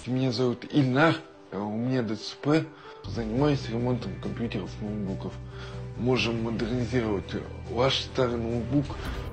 Здравствуйте, меня зовут Ильнар, у меня ДЦП, занимаюсь ремонтом компьютеров, ноутбуков. Можем модернизировать ваш старый ноутбук.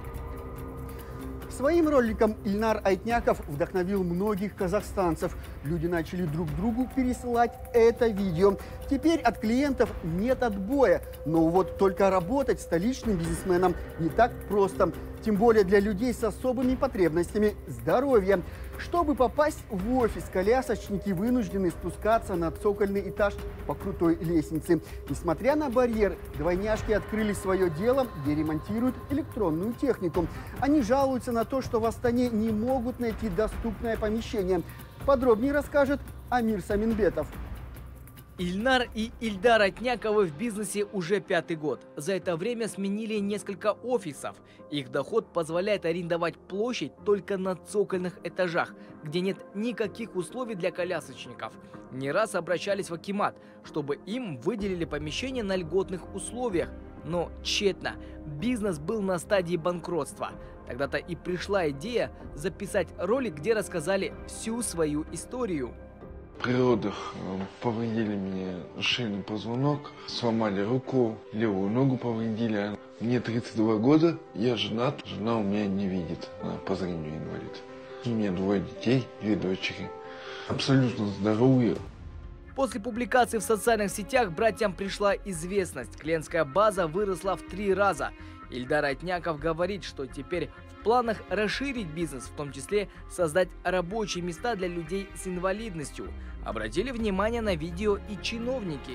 Своим роликом Ильнар Айтняков вдохновил многих казахстанцев. Люди начали друг другу пересылать это видео. Теперь от клиентов нет отбоя. Но вот только работать столичным бизнесменом не так просто. Тем более для людей с особыми потребностями здоровья. Чтобы попасть в офис, колясочники вынуждены спускаться на цокольный этаж по крутой лестнице. Несмотря на барьер, двойняшки открыли свое дело, где ремонтируют электронную технику. Они жалуются на то, что в Астане не могут найти доступное помещение. Подробнее расскажет Амир Саминбетов. Ильнар и Ильдар Айтняковы в бизнесе уже 5-й год. За это время сменили несколько офисов. Их доход позволяет арендовать площадь только на цокольных этажах, где нет никаких условий для колясочников. Не раз обращались в акимат, чтобы им выделили помещение на льготных условиях. Но тщетно. Бизнес был на стадии банкротства. Тогда-то и пришла идея записать ролик, где рассказали всю свою историю. При родах повредили мне шейный позвонок, сломали руку, левую ногу повредили. Мне 32 года, я женат, жена у меня не видит, она по зрению инвалид. У меня 2 детей, 2 дочери, абсолютно здоровые. После публикации в социальных сетях братьям пришла известность. Клиентская база выросла в 3 раза. Ильдар Айтняков говорит, что теперь в планах расширить бизнес, в том числе создать рабочие места для людей с инвалидностью. Обратили внимание на видео и чиновники.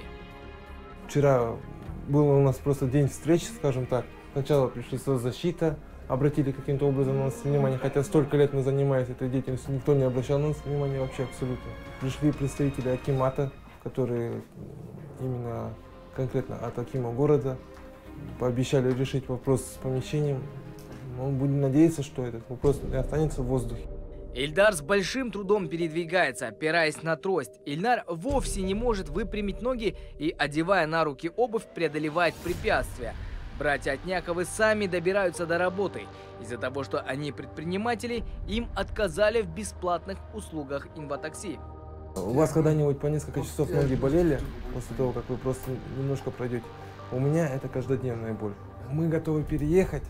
Вчера был у нас просто день встречи, скажем так. Сначала пришли соцзащита, обратили каким-то образом на нас внимание, хотя столько лет мы занимаемся этой деятельностью, никто не обращал на нас внимания вообще абсолютно. Пришли представители акимата, которые именно конкретно от акима города, пообещали решить вопрос с помещением. Мы будем надеяться, что этот вопрос не останется в воздухе. Ильдар с большим трудом передвигается, опираясь на трость. Ильнар вовсе не может выпрямить ноги и, одевая на руки обувь, преодолевает препятствия. Братья Айтняковы сами добираются до работы. Из-за того, что они предприниматели, им отказали в бесплатных услугах инватакси. У вас когда-нибудь по несколько часов ноги болели после того, как вы просто немножко пройдете? У меня это каждодневная боль. Мы готовы переехать,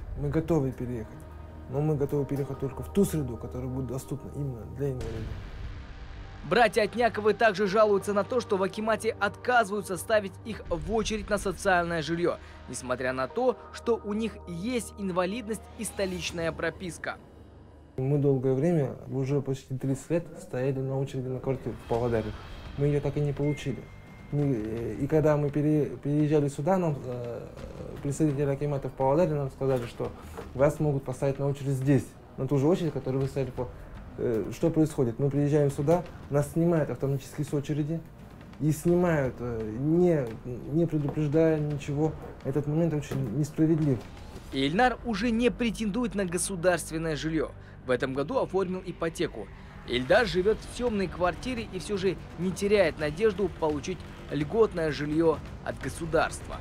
но мы готовы переехать только в ту среду, которая будет доступна именно для инвалидов. Братья Айтняковы также жалуются на то, что в акимате отказываются ставить их в очередь на социальное жилье, несмотря на то, что у них есть инвалидность и столичная прописка. Мы долгое время, уже почти 30 лет, стояли на очереди на квартиру в Павлодаре. Мы ее так и не получили. И когда мы переезжали сюда, нам представители акимата в Павлодаре нам сказали, что вас могут поставить на очередь здесь, на ту же очередь, которую вы стояли по... Что происходит? Мы приезжаем сюда, нас снимают автоматически с очереди и снимают, не предупреждая ничего. Этот момент очень несправедлив. Ильнар уже не претендует на государственное жилье. В этом году оформил ипотеку. Ильдар живет в темной квартире и все же не теряет надежду получить льготное жилье от государства.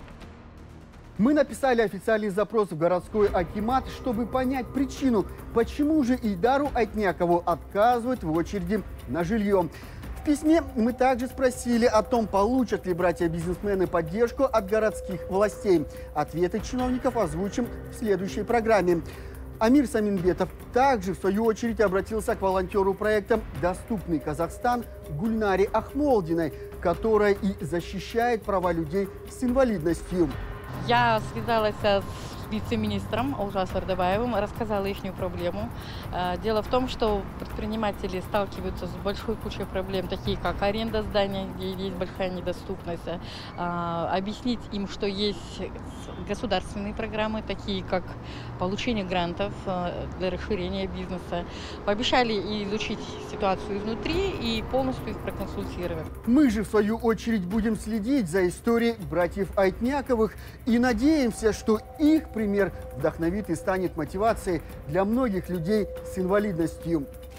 Мы написали официальный запрос в городской акимат, чтобы понять причину, почему же Ильдару Айтнякову отказывают в очереди на жилье. В письме мы также спросили о том, получат ли братья-бизнесмены поддержку от городских властей. Ответы чиновников озвучим в следующей программе. Амир Саминбетов также, в свою очередь, обратился к волонтеру проекта «Доступный Казахстан» Гульнаре Ахмолдиной, которая и защищает права людей с инвалидностью. Я связалась с вице-министром Олжас Ардабаевым, рассказала их проблему. Дело в том, что предприниматели сталкиваются с большой кучей проблем, такие как аренда здания, где есть большая недоступность. Объяснить им, что есть государственные программы, такие как получение грантов для расширения бизнеса. Пообещали изучить ситуацию изнутри и полностью их проконсультировать. Мы же, в свою очередь, будем следить за историей братьев Айтняковых и надеемся, что их пример вдохновит и станет мотивацией для многих людей с инвалидностью.